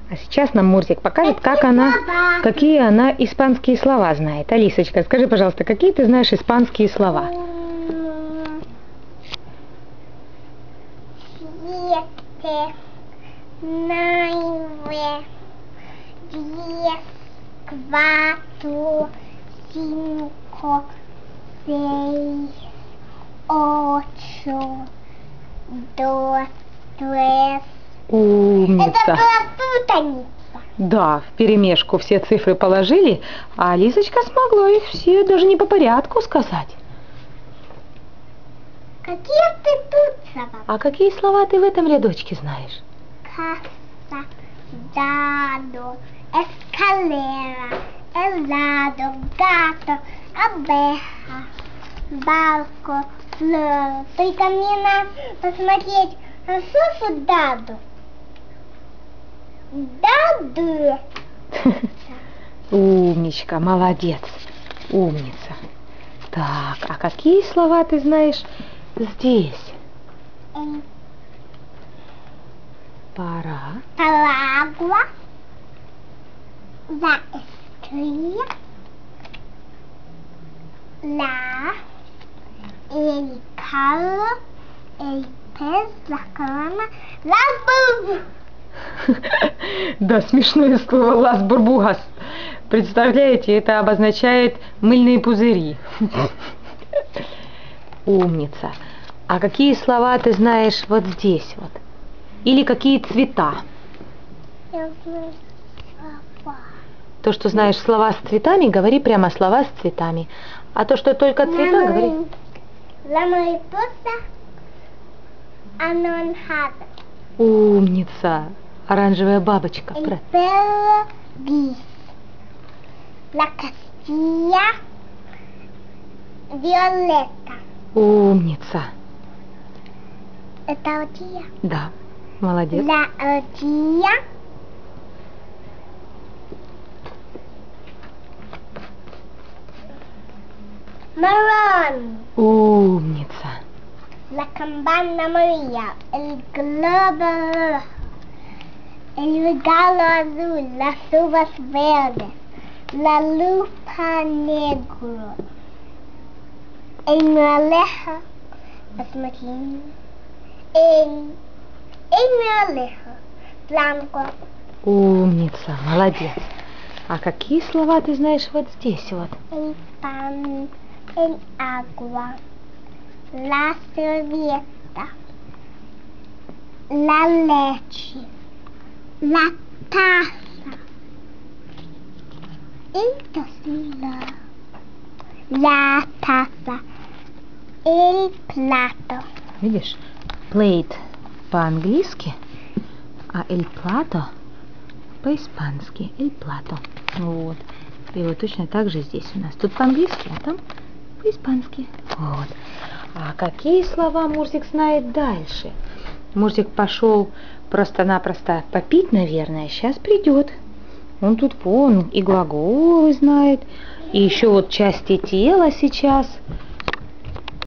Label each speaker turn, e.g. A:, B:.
A: А сейчас нам Мурзик покажет, какие она испанские слова знает. Алисочка, скажи, пожалуйста, какие ты знаешь испанские слова?
B: Siete, nueve, 10, 4, 5, 6, 8, 2, 3.
A: Умница.
B: Это была путаница.
A: Да, вперемешку все цифры положили, а Алисочка смогла их все даже не по порядку сказать.
B: Какие ты тут слова?
A: А какие слова ты в этом рядочке знаешь?
B: Casa, dado, escalera, helado, gato, abeja, barco, flor. Только мне надо посмотреть на слов дадо. Даду.
A: Умничка, молодец, умница. Так, а какие слова ты знаешь здесь? Пора.
B: Парагуа, la estrella, la, el carro, el pez, la cama, la burbuja.
A: Да, смешное слово «лас бурбугас». Представляете, это обозначает мыльные пузыри. Умница. А какие слова ты знаешь вот здесь вот? Или какие цвета?
B: Я знаю слова.
A: То, что знаешь слова с цветами, говори прямо слова с цветами. А то, что только цвета, говори.
B: La mariposa anaranjada.
A: Умница. Оранжевая бабочка.
B: El perro gris. La castilla violeta.
A: Умница.
B: Это orquídea.
A: Да, молодец.
B: La orquídea. Marrón.
A: Умница.
B: La campana amarilla. El globo rojo. El regalo azul. Las uvas verdes. La lupa negro. El maleja. Посмотри. El maleja. Blanco.
A: Умница, молодец. А какие слова ты знаешь вот здесь вот?
B: El pan. El agua. La servilleta. La leche. La taza. El tocino. La taza. El plato.
A: Видишь? Plate по-английски, а el plato по-испански. El plato. Вот. И вот точно так же здесь у нас. Тут по-английски, а там по-испански. Вот. А какие слова Мурзик знает дальше? Мурзик пошел просто-напросто попить, наверное. Сейчас придет. Он тут вон и глаголы знает, и еще вот части тела сейчас